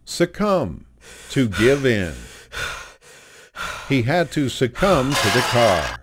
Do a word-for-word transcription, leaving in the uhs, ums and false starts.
Succumb. To give in. He had to succumb to the car.